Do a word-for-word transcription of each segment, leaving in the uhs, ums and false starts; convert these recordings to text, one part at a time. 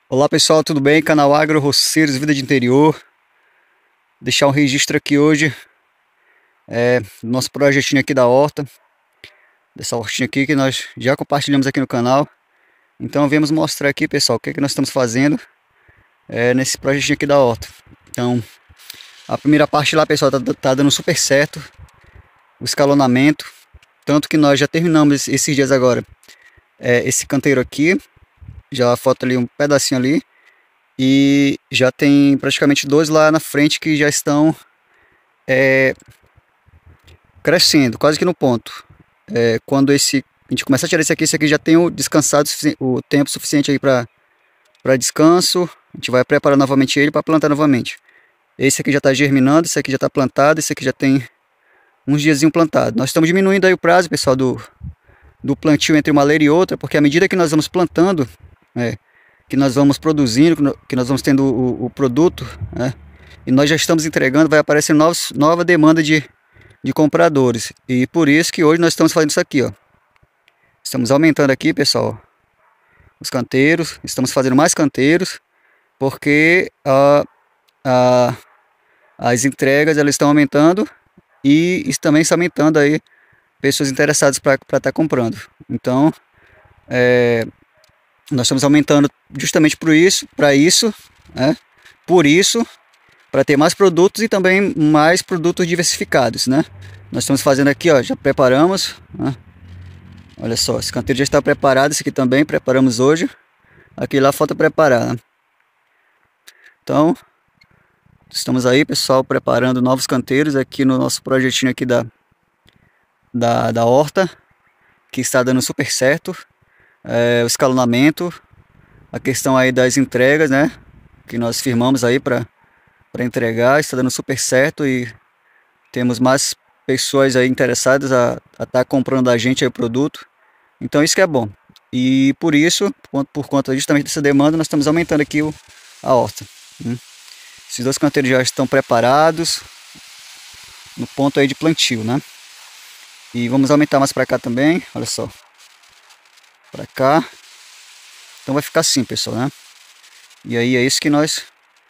Olá pessoal, tudo bem? Canal Agro Roceiros Vida de Interior. Deixar um registro aqui hoje é, do nosso projetinho aqui da horta, dessa hortinha aqui que nós já compartilhamos aqui no canal. Então viemos mostrar aqui, pessoal, o que, é que nós estamos fazendo é, nesse projetinho aqui da horta. Então a primeira parte lá, pessoal, tá, tá dando super certo o escalonamento, tanto que nós já terminamos esses dias agora é, esse canteiro aqui. Já falta ali um pedacinho ali. E já tem praticamente dois lá na frente que já estão é, crescendo, quase que no ponto. É, quando esse, a gente começa a tirar esse aqui, esse aqui já tem o descansado, o tempo suficiente aí para para descanso. A gente vai preparar novamente ele para plantar novamente. Esse aqui já está germinando, esse aqui já está plantado, esse aqui já tem uns diazinho plantado. Nós estamos diminuindo aí o prazo, pessoal, do, do plantio entre uma leira e outra, porque à medida que nós vamos plantando, é, que nós vamos produzindo, que nós vamos tendo o, o produto, né? E nós já estamos entregando, vai aparecer novos, nova demanda de, de compradores. E por isso que hoje nós estamos fazendo isso aqui, ó. Estamos aumentando aqui, pessoal, os canteiros, estamos fazendo mais canteiros, porque a, a, as entregas elas estão aumentando e isso também está aumentando aí pessoas interessadas para estar tá comprando. Então, é, nós estamos aumentando justamente por isso, para isso, né? Por isso, para ter mais produtos e também mais produtos diversificados, né? Nós estamos fazendo aqui, ó, já preparamos, né? Olha só, esse canteiro já está preparado, esse aqui também preparamos hoje. Aqui lá falta preparar, né? Então, estamos aí, pessoal, preparando novos canteiros aqui no nosso projetinho aqui da, da, da horta, que está dando super certo. É, o escalonamento, a questão aí das entregas, né, que nós firmamos aí para para entregar, está dando super certo e temos mais pessoas aí interessadas a estar tá comprando da gente aí o produto. Então isso que é bom. E por isso, por, por conta justamente dessa demanda, nós estamos aumentando aqui o, a horta. Hum. Esses dois canteiros já estão preparados no ponto aí de plantio, né? E vamos aumentar mais para cá também, olha só. Para cá. Então vai ficar assim, pessoal, né? E aí é isso que nós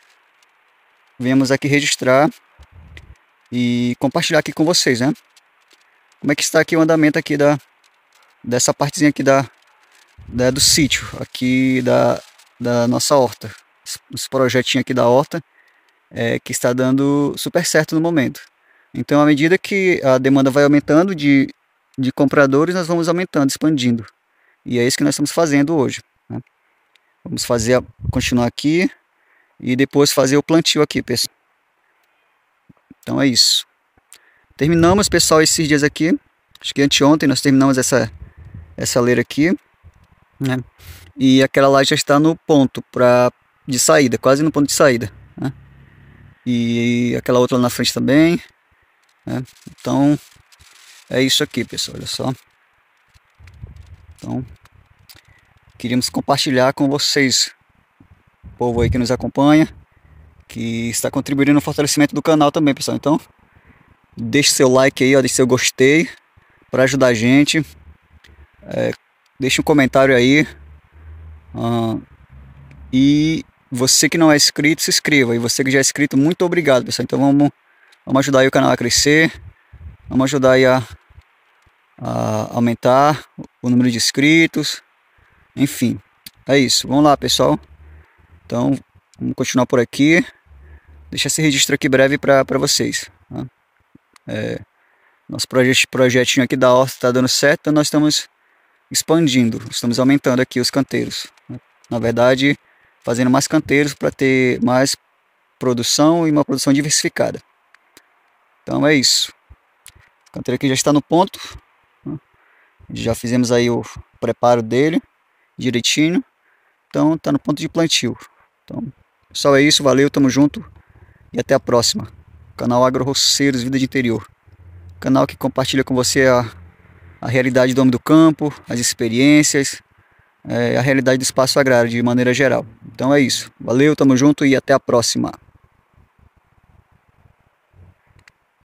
viemos aqui registrar e compartilhar aqui com vocês, né? Como é que está aqui o andamento aqui da dessa partezinha aqui da, da do sítio aqui da, da nossa horta, esse projetinho aqui da horta é, que está dando super certo no momento. Então, à medida que a demanda vai aumentando de, de compradores, nós vamos aumentando, expandindo. E é isso que nós estamos fazendo hoje, né? Vamos fazer, continuar aqui e depois fazer o plantio aqui, pessoal. Então é isso. Terminamos, pessoal, esses dias aqui. Acho que anteontem nós terminamos essa, essa leira aqui, né? E aquela lá já está no ponto pra, de saída, quase no ponto de saída, né? E aquela outra lá na frente também, né? Então é isso aqui, pessoal, olha só. Então, queríamos compartilhar com vocês, o povo aí que nos acompanha, que está contribuindo no fortalecimento do canal também, pessoal. Então, deixe seu like aí, ó, deixe seu gostei, para ajudar a gente. É, deixe um comentário aí. Uh, e você que não é inscrito, se inscreva. E você que já é inscrito, muito obrigado, pessoal. Então, vamos, vamos ajudar aí o canal a crescer. Vamos ajudar aí a, a aumentar o número de inscritos. Enfim, é isso. Vamos lá, pessoal. Então, vamos continuar por aqui. Deixa esse registro aqui breve para vocês, tá? É, nosso projet, projetinho aqui da horta está dando certo, então nós estamos expandindo, estamos aumentando aqui os canteiros, né? Na verdade, fazendo mais canteiros para ter mais produção e uma produção diversificada. Então é isso. O canteiro aqui já está no ponto, né? Já fizemos aí o preparo dele direitinho, então está no ponto de plantio. Então, pessoal, é isso, valeu, tamo junto e até a próxima. Canal Agro Roceiros Vida de Interior, canal que compartilha com você a, a realidade do homem do campo, as experiências, é, a realidade do espaço agrário de maneira geral. Então é isso, valeu, tamo junto e até a próxima.